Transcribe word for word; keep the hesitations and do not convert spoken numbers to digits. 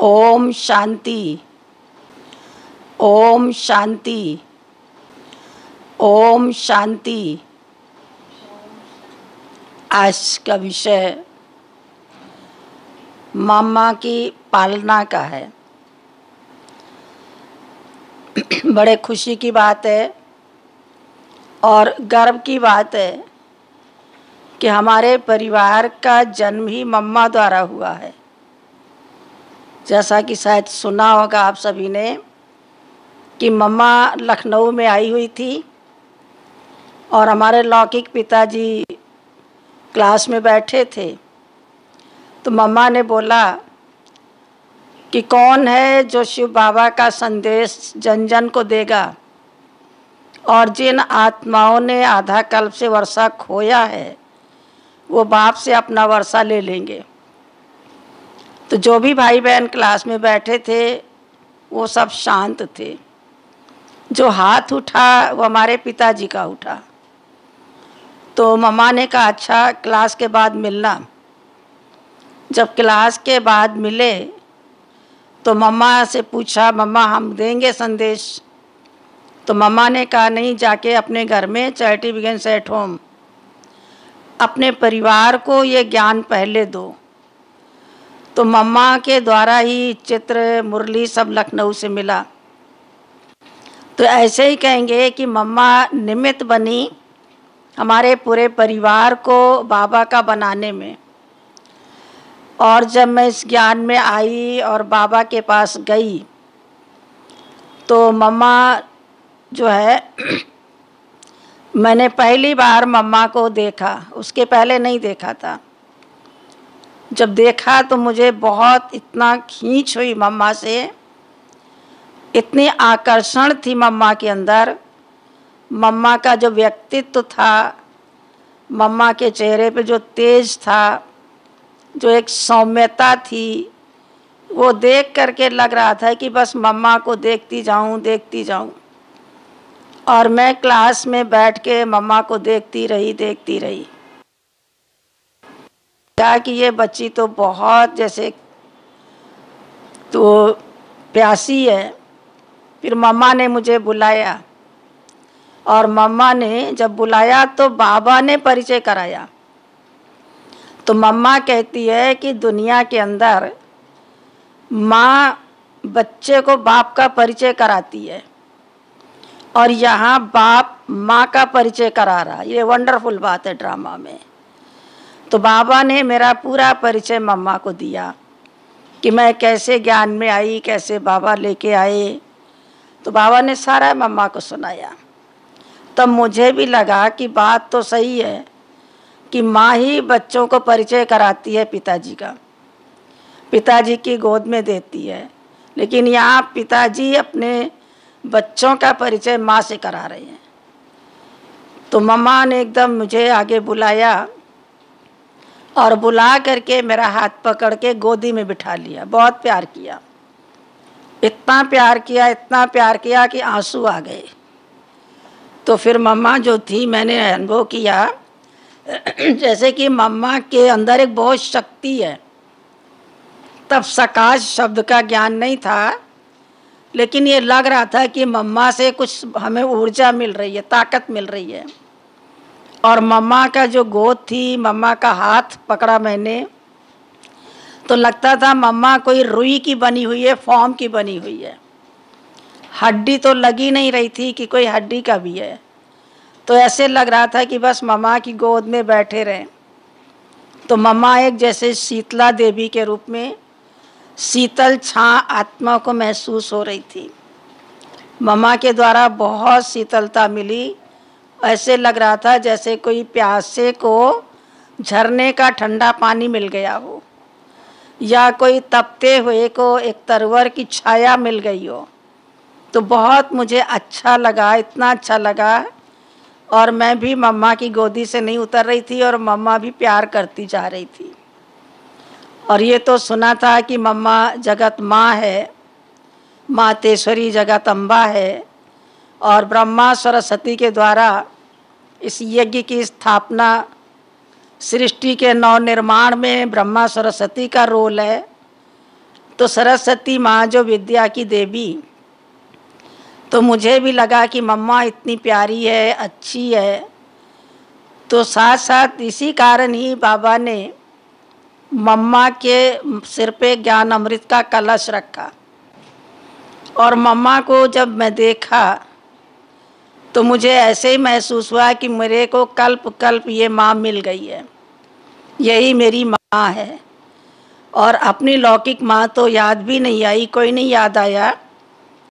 ओम शांति। ओम शांति। ओम शांति। आज का विषय मम्मा की पालना का है। बड़े खुशी की बात है और गर्व की बात है कि हमारे परिवार का जन्म ही मम्मा द्वारा हुआ है। जैसा कि शायद सुना होगा आप सभी ने कि मम्मा लखनऊ में आई हुई थी और हमारे लौकिक पिताजी क्लास में बैठे थे, तो मम्मा ने बोला कि कौन है जो शिव बाबा का संदेश जन जन को देगा, और जिन आत्माओं ने आधा कल्प से वर्षा खोया है वो बाप से अपना वर्षा ले लेंगे। तो जो भी भाई बहन क्लास में बैठे थे वो सब शांत थे। जो हाथ उठा वो हमारे पिताजी का उठा। तो मम्मा ने कहा अच्छा क्लास के बाद मिलना। जब क्लास के बाद मिले तो मम्मा से पूछा, मम्मा हम देंगे संदेश? तो मम्मा ने कहा नहीं, जाके अपने घर में चैरिटी बिगिन्स एट होम, अपने परिवार को ये ज्ञान पहले दो। तो मम्मा के द्वारा ही चित्र मुरली सब लखनऊ से मिला। तो ऐसे ही कहेंगे कि मम्मा निमित्त बनी हमारे पूरे परिवार को बाबा का बनाने में। और जब मैं इस ज्ञान में आई और बाबा के पास गई तो मम्मा जो है मैंने पहली बार मम्मा को देखा, उसके पहले नहीं देखा था। जब देखा तो मुझे बहुत इतना खींच हुई मम्मा से, इतनी आकर्षण थी मम्मा के अंदर। मम्मा का जो व्यक्तित्व था, मम्मा के चेहरे पे जो तेज था, जो एक सौम्यता थी, वो देख करके लग रहा था कि बस मम्मा को देखती जाऊं देखती जाऊं। और मैं क्लास में बैठ के मम्मा को देखती रही देखती रही क्या कि ये बच्ची तो बहुत जैसे तो प्यासी है। फिर मम्मा ने मुझे बुलाया और मम्मा ने जब बुलाया तो बाबा ने परिचय कराया। तो मम्मा कहती है कि दुनिया के अंदर माँ बच्चे को बाप का परिचय कराती है और यहाँ बाप माँ का परिचय करा रहा। ये वंडरफुल बात है ड्रामा में। तो बाबा ने मेरा पूरा परिचय मम्मा को दिया कि मैं कैसे ज्ञान में आई, कैसे बाबा लेके आए। तो बाबा ने सारा मम्मा को सुनाया। तब मुझे भी लगा कि बात तो सही है कि माँ ही बच्चों को परिचय कराती है पिताजी का, पिताजी की गोद में देती है। लेकिन यहाँ पिताजी अपने बच्चों का परिचय माँ से करा रहे हैं। तो मम्मा ने एकदम मुझे आगे बुलाया और बुला करके मेरा हाथ पकड़ के गोदी में बिठा लिया। बहुत प्यार किया, इतना प्यार किया इतना प्यार किया कि आंसू आ गए। तो फिर मम्मा जो थी, मैंने अनुभव किया जैसे कि मम्मा के अंदर एक बहुत शक्ति है। तब सकाश शब्द का ज्ञान नहीं था, लेकिन ये लग रहा था कि मम्मा से कुछ हमें ऊर्जा मिल रही है, ताकत मिल रही है। और मम्मा का जो गोद थी, मम्मा का हाथ पकड़ा मैंने तो लगता था मम्मा कोई रुई की बनी हुई है, फॉर्म की बनी हुई है। हड्डी तो लगी नहीं रही थी कि कोई हड्डी का भी है। तो ऐसे लग रहा था कि बस मम्मा की गोद में बैठे रहें। तो मम्मा एक जैसे शीतला देवी के रूप में शीतल छां आत्मा को महसूस हो रही थी। मम्मा के द्वारा बहुत शीतलता मिली। ऐसे लग रहा था जैसे कोई प्यासे को झरने का ठंडा पानी मिल गया हो, या कोई तपते हुए को एक तरवर की छाया मिल गई हो। तो बहुत मुझे अच्छा लगा, इतना अच्छा लगा। और मैं भी मम्मा की गोदी से नहीं उतर रही थी और मम्मा भी प्यार करती जा रही थी। और ये तो सुना था कि मम्मा जगत माँ है, मातेश्वरी जगत अम्बा है, और ब्रह्मा सरस्वती के द्वारा इस यज्ञ की स्थापना, सृष्टि के नव निर्माण में ब्रह्मा सरस्वती का रोल है। तो सरस्वती माँ जो विद्या की देवी, तो मुझे भी लगा कि मम्मा इतनी प्यारी है, अच्छी है। तो साथ साथ इसी कारण ही बाबा ने मम्मा के सिर पे ज्ञान अमृत का कलश रखा। और मम्मा को जब मैं देखा तो मुझे ऐसे ही महसूस हुआ कि मेरे को कल्प कल्प ये माँ मिल गई है, यही मेरी माँ है। और अपनी लौकिक माँ तो याद भी नहीं आई, कोई नहीं याद आया।